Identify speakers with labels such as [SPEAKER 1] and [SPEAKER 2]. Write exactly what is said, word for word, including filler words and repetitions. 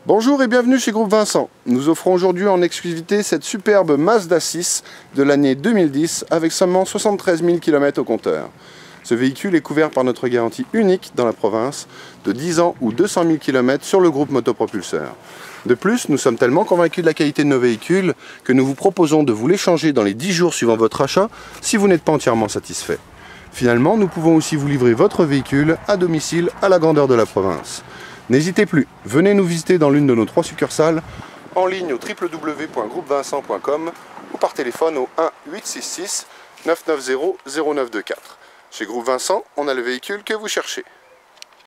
[SPEAKER 1] Bonjour et bienvenue chez Groupe Vincent. Nous offrons aujourd'hui en exclusivité cette superbe Mazda six de l'année deux mille dix avec seulement soixante-treize mille kilomètres au compteur. Ce véhicule est couvert par notre garantie unique dans la province de dix ans ou deux cent mille kilomètres sur le groupe Motopropulseur. De plus, nous sommes tellement convaincus de la qualité de nos véhicules que nous vous proposons de vous l'échanger dans les dix jours suivant votre achat si vous n'êtes pas entièrement satisfait. Finalement, nous pouvons aussi vous livrer votre véhicule à domicile à la grandeur de la province. N'hésitez plus, venez nous visiter dans l'une de nos trois succursales, en ligne au w w w point groupe vincent point com ou par téléphone au un huit six six neuf neuf zéro zéro neuf deux quatre. Chez Groupe Vincent, on a le véhicule que vous cherchez.